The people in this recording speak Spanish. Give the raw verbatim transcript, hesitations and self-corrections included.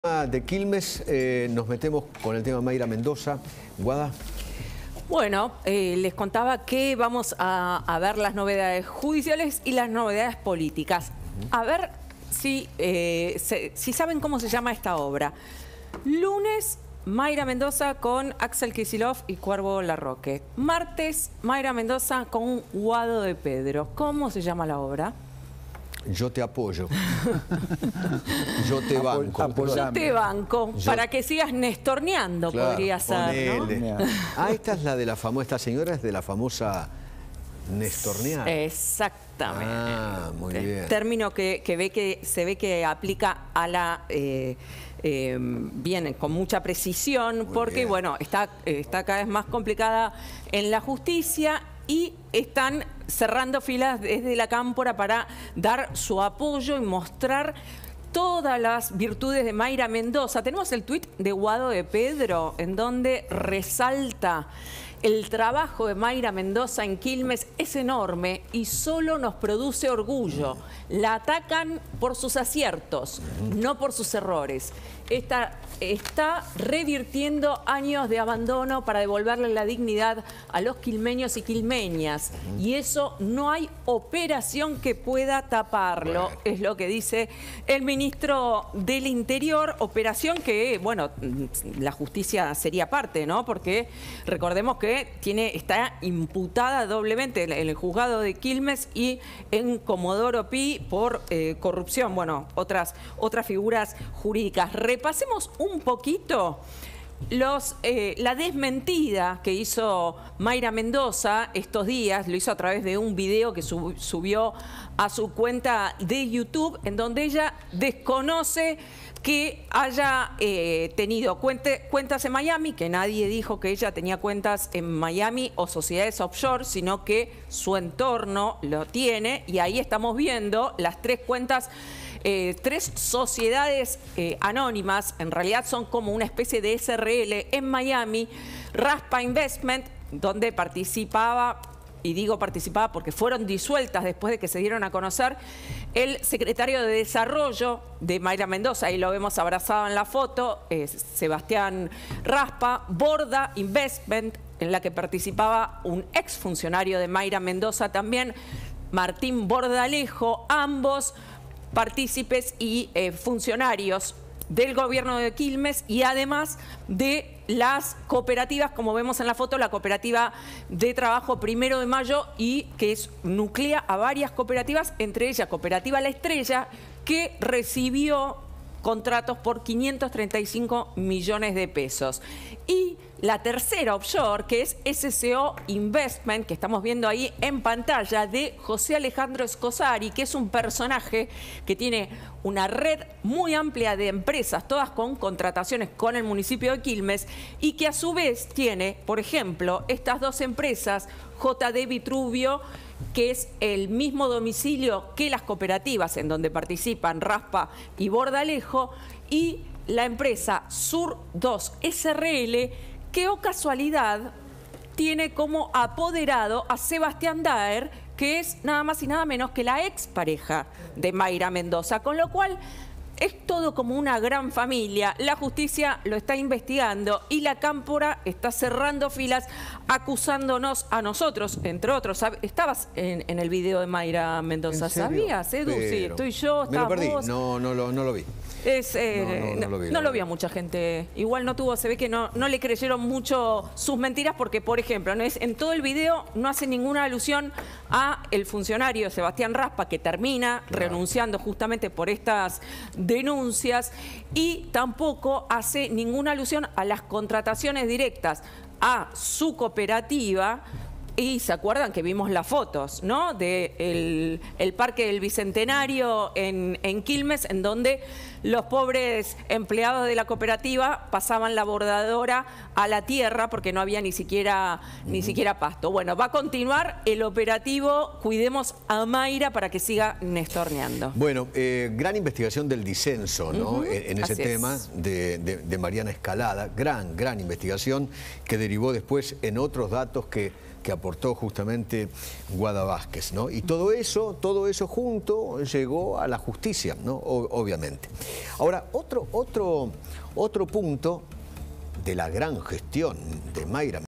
De Quilmes eh, nos metemos con el tema Mayra Mendoza. Guada. Bueno, eh, les contaba que vamos a, a ver las novedades judiciales y las novedades políticas. A ver si, eh, se, si saben cómo se llama esta obra. Lunes, Mayra Mendoza con Axel Kicillof y Cuervo Larroque. Martes, Mayra Mendoza con Guado de Pedro. ¿Cómo se llama la obra? Yo te apoyo. Yo te banco. Yo te banco. Yo... Para que sigas nestorneando, claro, podría ser, ¿no? Ah, esta es la de la famosa, esta señora es de la famosa nestornear. Exactamente. Ah, muy bien. Término que, que, ve que se ve que aplica a la... Eh, eh, bien, con mucha precisión, muy porque, bien. bueno, está, está cada vez más complicada en la justicia y están cerrando filas desde la cámpora para dar su apoyo y mostrar todas las virtudes de Mayra Mendoza. Tenemos el tuit de Guado de Pedro, en donde resalta: el trabajo de Mayra Mendoza en Quilmes es enorme y solo nos produce orgullo. La atacan por sus aciertos, no por sus errores. Esta está revirtiendo años de abandono para devolverle la dignidad a los quilmeños y quilmeñas. Y eso no hay operación que pueda taparlo, bueno. es lo que dice el ministro del Interior. Operación que, bueno, la justicia sería parte, ¿no? Porque recordemos que tiene, está imputada doblemente en el juzgado de Quilmes y en Comodoro Pi por eh, corrupción. Bueno, otras, otras figuras jurídicas. Repasemos un poquito los, eh, la desmentida que hizo Mayra Mendoza estos días. Lo hizo a través de un video que sub, subió a su cuenta de YouTube, en donde ella desconoce que haya eh, tenido cuente, cuentas en Miami, que nadie dijo que ella tenía cuentas en Miami o sociedades offshore, sino que su entorno lo tiene, y ahí estamos viendo las tres cuentas, eh, tres sociedades eh, anónimas, en realidad son como una especie de S R L en Miami. Raspa Investment, donde participaba, y digo participaba porque fueron disueltas después de que se dieron a conocer, el secretario de Desarrollo de Mayra Mendoza, ahí lo vemos abrazado en la foto, eh, Sebastián Raspa. Borda Investment, en la que participaba un exfuncionario de Mayra Mendoza también, Martín Bordalejo, ambos partícipes y eh, funcionarios del gobierno de Quilmes, y además de las cooperativas, como vemos en la foto, la cooperativa de trabajo Primero de Mayo, y que es, nuclea a varias cooperativas, entre ellas Cooperativa La Estrella, que recibió contratos por quinientos treinta y cinco millones de pesos. Y la tercera offshore, que es S C O Investment, que estamos viendo ahí en pantalla, de José Alejandro Scosari, que es un personaje que tiene una red muy amplia de empresas, todas con contrataciones con el municipio de Quilmes, y que a su vez tiene, por ejemplo, estas dos empresas, J D Vitruvio, que es el mismo domicilio que las cooperativas en donde participan Raspa y Bordalejo, y la empresa Sur dos S R L, que, oh casualidad, tiene como apoderado a Sebastián Daer, que es nada más y nada menos que la expareja de Mayra Mendoza, con lo cual es todo como una gran familia. La justicia lo está investigando y la cámpora está cerrando filas, acusándonos a nosotros, entre otros. Estabas en, en el video de Mayra Mendoza, ¿sabías, Edu? Pero... Sí, tú y yo, me lo perdí, vos. No, no, lo, no lo vi. Es, eh, no, no, no, lo vi, no, no lo vio mucha gente. Igual no tuvo, se ve que no, no le creyeron mucho sus mentiras, porque, por ejemplo, no es, en todo el video no hace ninguna alusión a el funcionario Sebastián Raspa, que termina claro. renunciando justamente por estas denuncias, y tampoco hace ninguna alusión a las contrataciones directas a su cooperativa. Y se acuerdan que vimos las fotos, ¿no? De el, el Parque del Bicentenario en, en Quilmes, en donde los pobres empleados de la cooperativa pasaban la bordadora a la tierra porque no había ni siquiera, uh-huh. ni siquiera pasto. Bueno, va a continuar el operativo Cuidemos a Mayra para que siga nestorneando. Bueno, eh, gran investigación del disenso, ¿no? Uh-huh. en, en ese Así tema de, de, de Mariana Escalada. Gran, gran investigación que derivó después en otros datos que que aportó justamente Guada Vázquez, ¿no? Y todo eso, todo eso junto llegó a la justicia, ¿no? O, obviamente. Ahora, otro, otro, otro punto de la gran gestión de Mayra